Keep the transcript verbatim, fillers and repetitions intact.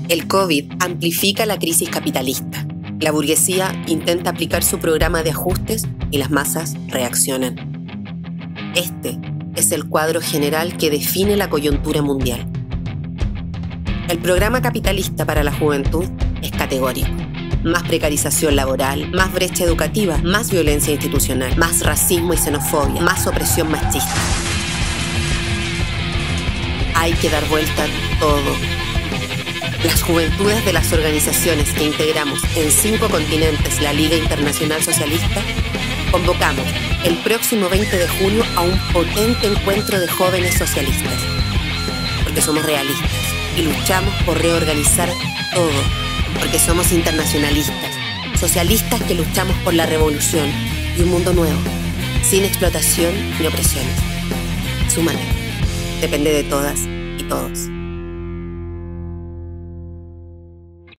El COVID amplifica la crisis capitalista. La burguesía intenta aplicar su programa de ajustes y las masas reaccionan. Este es el cuadro general que define la coyuntura mundial. El programa capitalista para la juventud es categórico. Más precarización laboral, más brecha educativa, más violencia institucional, más racismo y xenofobia, más opresión machista. Hay que dar vuelta a todo. Las juventudes de las organizaciones que integramos en cinco continentes la Liga Internacional Socialista convocamos el próximo veinte de junio a un potente encuentro de jóvenes socialistas. Porque somos realistas y luchamos por reorganizar todo. Porque somos internacionalistas, socialistas que luchamos por la revolución y un mundo nuevo, sin explotación ni opresiones. Súmate. Depende de todas y todos.